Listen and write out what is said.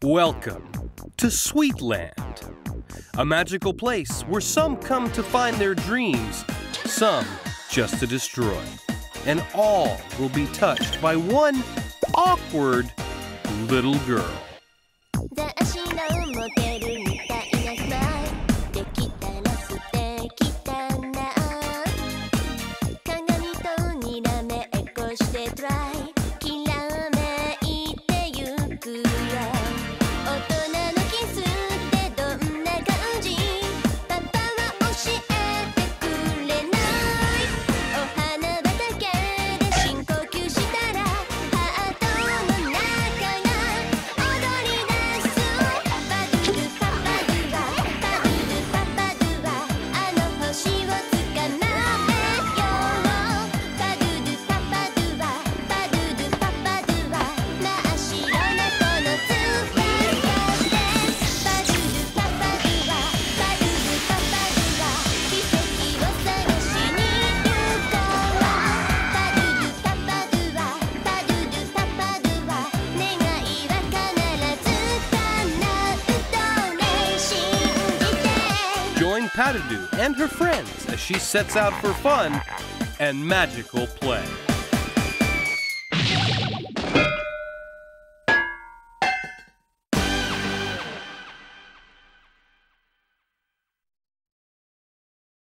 Welcome to Sweetland, a magical place where some come to find their dreams, some just to destroy, and all will be touched by one awkward little girl. Join Patidou and her friends as she sets out for fun and magical play.